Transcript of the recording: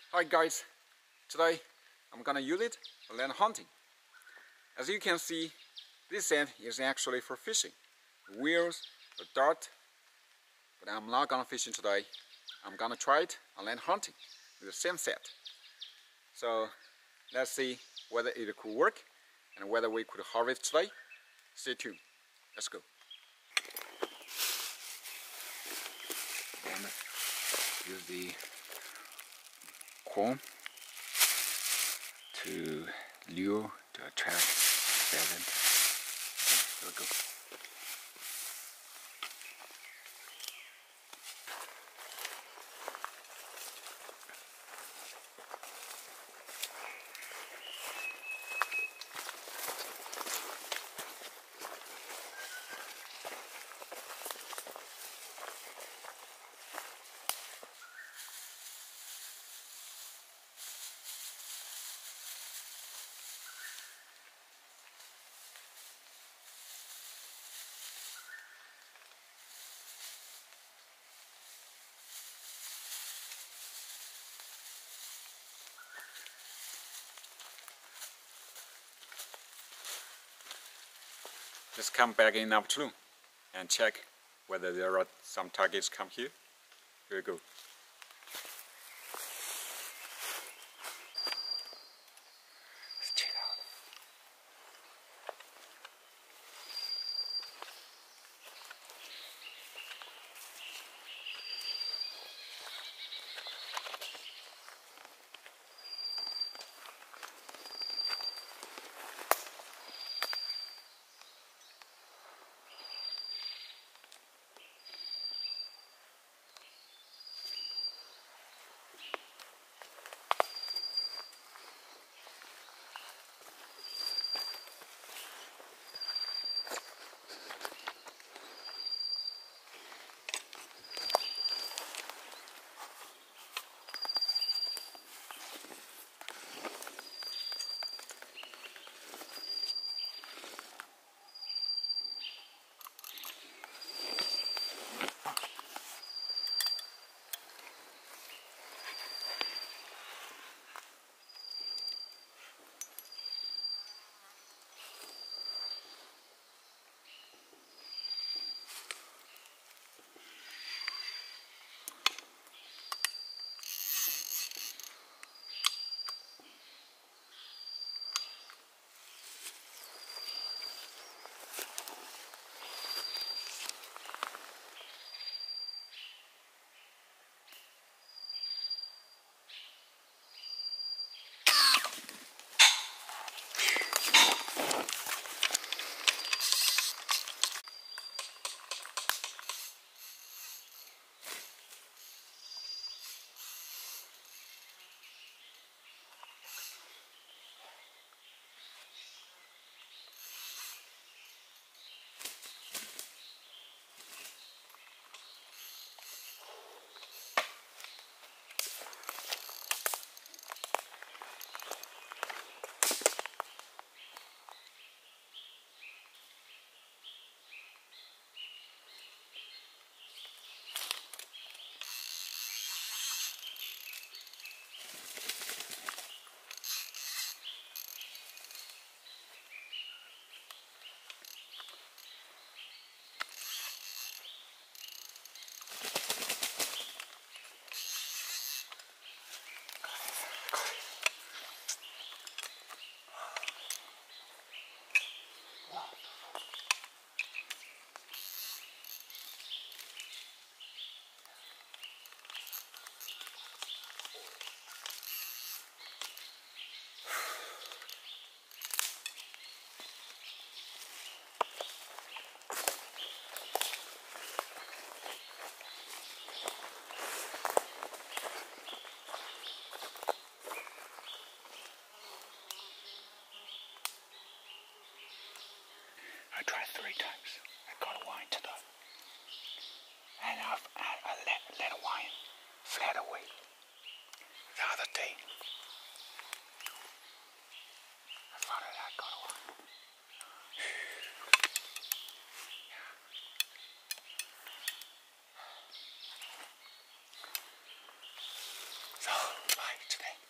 Hi guys, today I'm gonna use it for land hunting. As you can see, this scent is actually for fishing. The wheels, the dart, but I'm not gonna fish it today. I'm gonna try it on land hunting with the same set. So let's see whether it could work and whether we could harvest today. Stay tuned. Let's go. I'm gonna use the comb to lure to attract pheasant. Okay, here we go. Let's come back in the afternoon and check whether there are some targets come here. Here we go. Let's check out. I tried 3 times. I got a wine today. And I let a wine fled away. The other day, I found that I got a wine. So, bye. today.